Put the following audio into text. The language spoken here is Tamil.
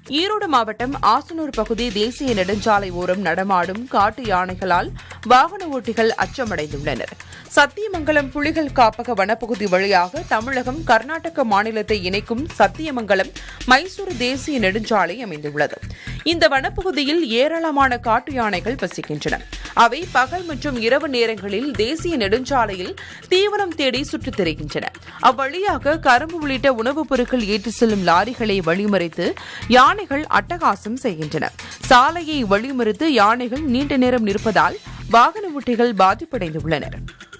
ஈரோடு மாவட்டம் ஆசனூர் பகுதி தேசிய நெடுஞ்சாலை ஓரம் நடமாடும் காட்டு யானைகளால் வாகன ஓட்டிகள் அச்சமடைந்துள்ளனர். சத்தியமங்கலம் புலிகள் காப்பக வனப்பகுதி வழியாக தமிழகம் கர்நாடக மாநிலத்தை இணைக்கும் சத்தியமங்கலம் மைசூரு தேசிய நெடுஞ்சாலை அமைந்துள்ளது. இந்த வனப்பகுதியில் ஏராளமான காட்டு யானைகள் வசிக்கின்றன. அவை பகல் மற்றும் இரவு நேரங்களில் தேசிய நெடுஞ்சாலையில் தீவனம் தேடி சுற்றித் திரிகின்றன. அவ்வழியாக கரும்பு உள்ளிட்ட உணவுப் பொருட்கள் ஏற்றிச் செல்லும் லாரிகளை வழிமறித்து யானைகள் அட்டகாசம் செய்கின்றன. சாலையை வழிமறித்து யானைகள் நீண்ட நேரம் நிற்பதால் வாகன ஓட்டிகள் பாதிப்படைந்துள்ளனர்.